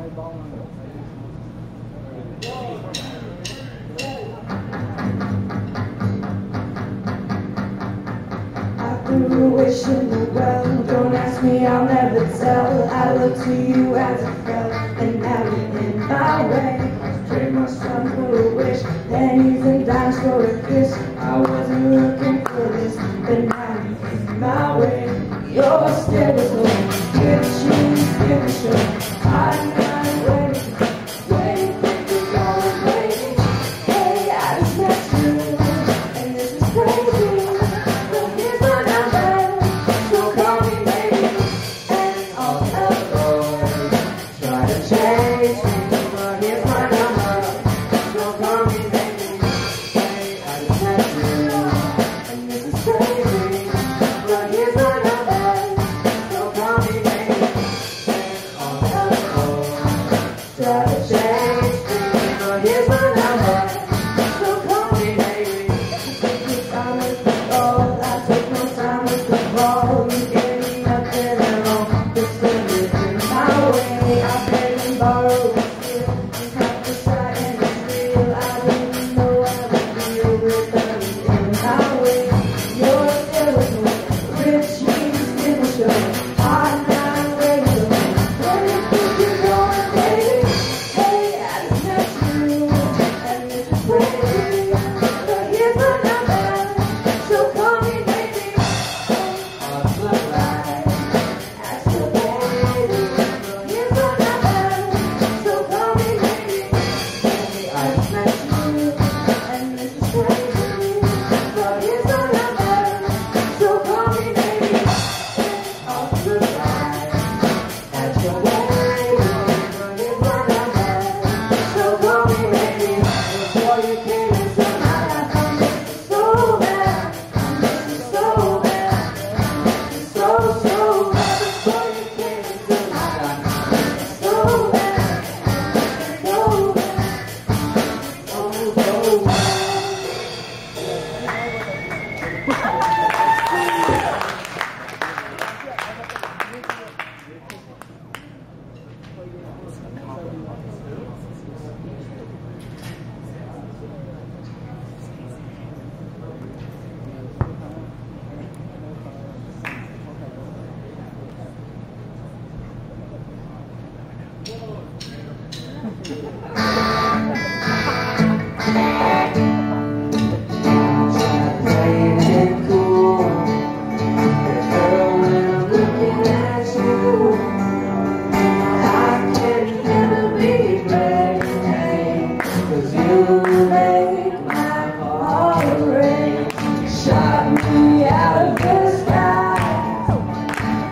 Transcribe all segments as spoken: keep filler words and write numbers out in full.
Wish in the well, don't ask me, I'll never tell. I look to you as a friend, and now you're in my way. Trade my son for a wish, pennies and dimes for a kiss. I wasn't looking for this, but now you're in my way. You're still as low, good shoes, give a show. I'm not waiting, waiting for you, going waiting. Hey, I just met you, and this is crazy. But here's my number.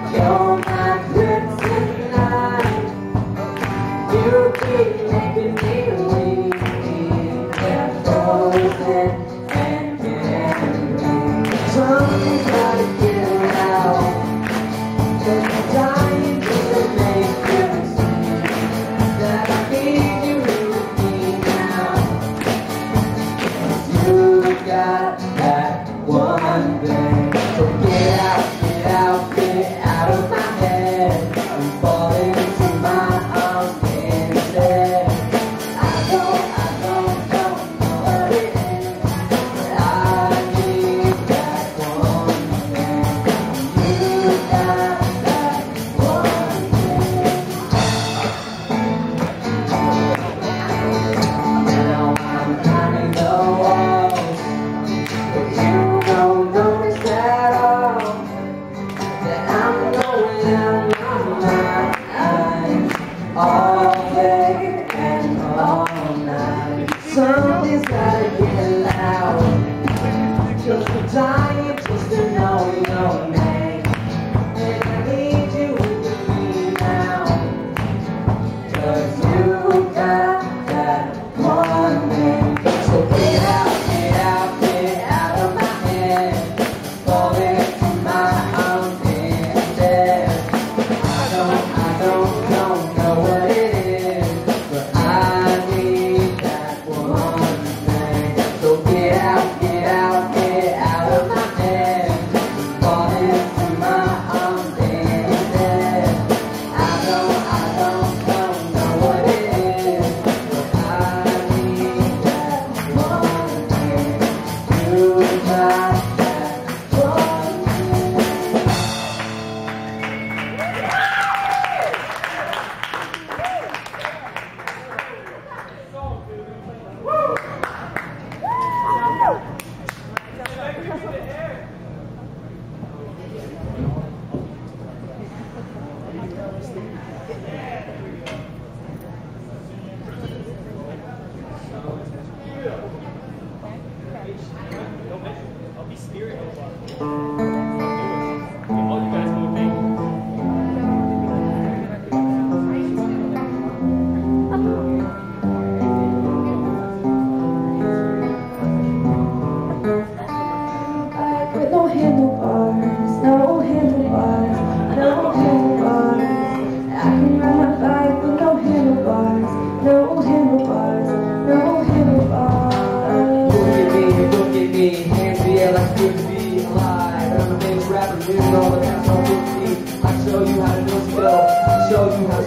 You keep making me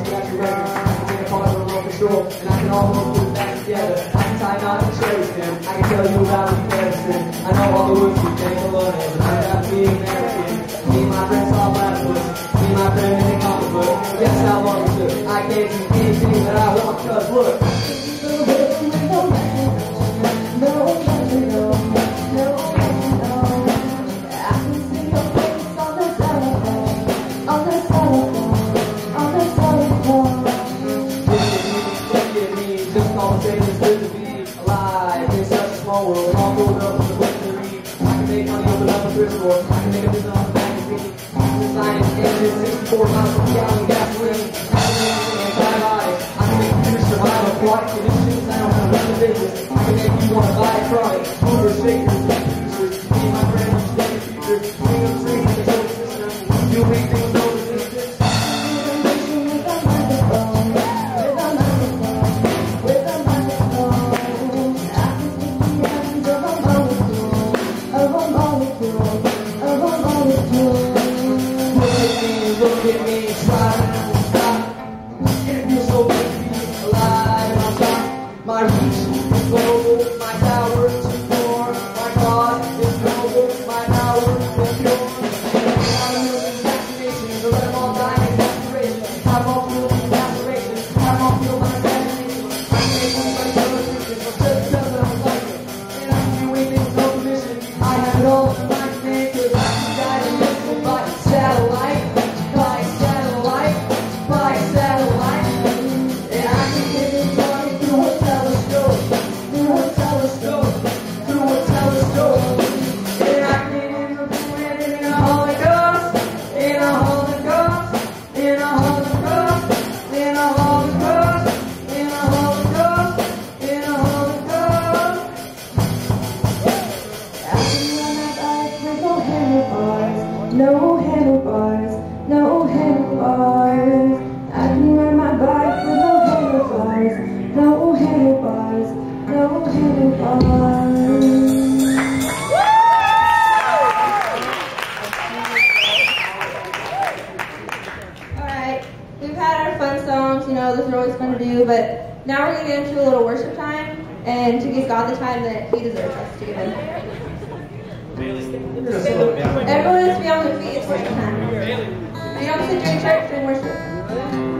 got your records. I can take a part of the remote control, and I can almost put it back together. I can tie knots and cherish them. I can tell you about the medicine. I know all the words you think of learning, but I got being American. Me and my friends all backwards. Me and my friend in the comic book. Guess how long it took. I gave you anything that I want, cause look. I can make a business on the magazine. Science, engine, sixty-four miles per gallon gasoline. Antibiotics. I can make computers survive aquatic conditions. I don't have a business. I can make you want to buy a product. Motor shakers, producers. Me and my friends are studying the future. Bring up trees in the solar system. Do anything with no resistance. Look at me, try to stop. It feels so good to be alive and on top. My reach is global, my power is pure. My cause is noble, my power is pure. I'm a million vaccinations, so let them all die in desperation. I'm all full of laceration, I'm all full of my imagination. I can make anybody tell the truth, but just tell that I'm like it. And I can do anything with no permission. I have it all in my name, cause I can guide and listen by satellite. No handlebars, no handlebars. I can ride my bike with no handlebars, no handlebars, no handlebars. Alright, we've had our fun songs, you know, those are always fun to do, but now we're going to get into a little worship time and to give God the time that He deserves us to give Him. Everyone needs to be on their feet. It's worship time. You don't sit during church during worship.